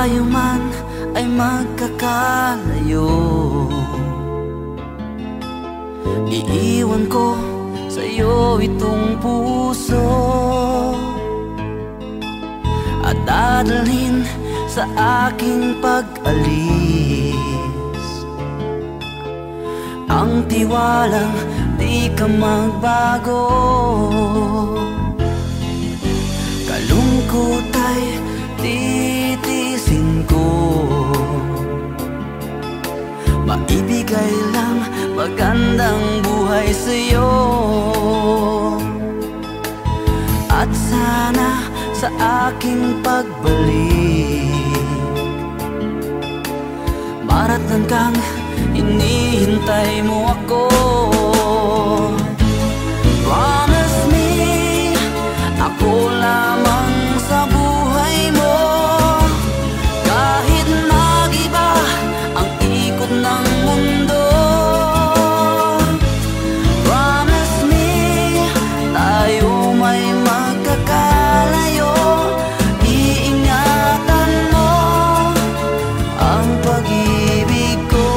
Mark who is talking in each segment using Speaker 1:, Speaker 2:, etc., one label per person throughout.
Speaker 1: tayo man ay magkakalayo, iiwan ko sa'yo itong puso at dadalhin sa aking pag-alis ang tiwalang di ka magbago. Kalungkot ay titiisin ko, maibigay lang magandang buhay sa'yo. At sana sa aking pagbalik maratan kang hinihintay mo ako. Promise me, ako lamang sa buhay mo, kahit nag-iba ang ikot ng mundo. Promise me, tayo may magkakalayo, iingatan mo ang pag-ibig ko.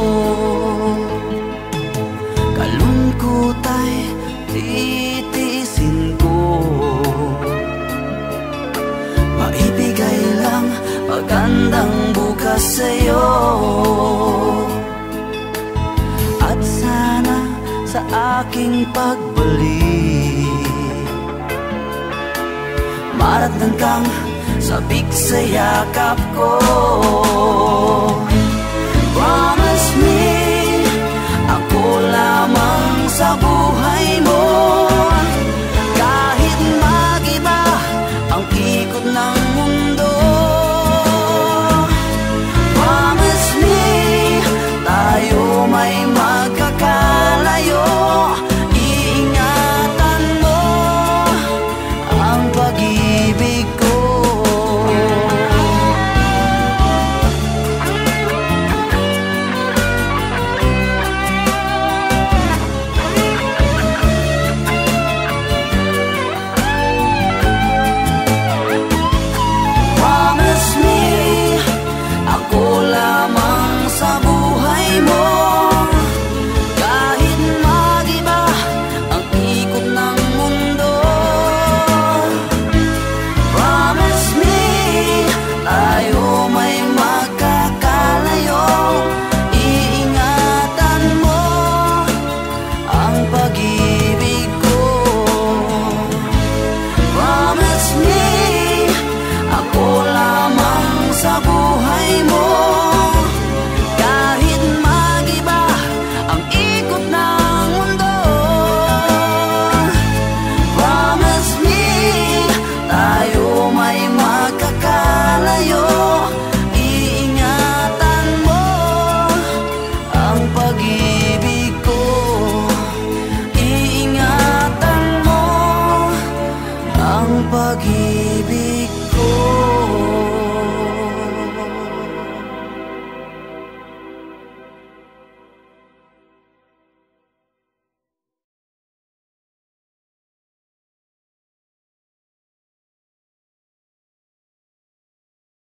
Speaker 1: Kalungkot ay titiisin ko, maibigay lang magandang bukas sa'yo. At sana sa aking pagbalik maratan kang sabik sa yakap ko. Promise me,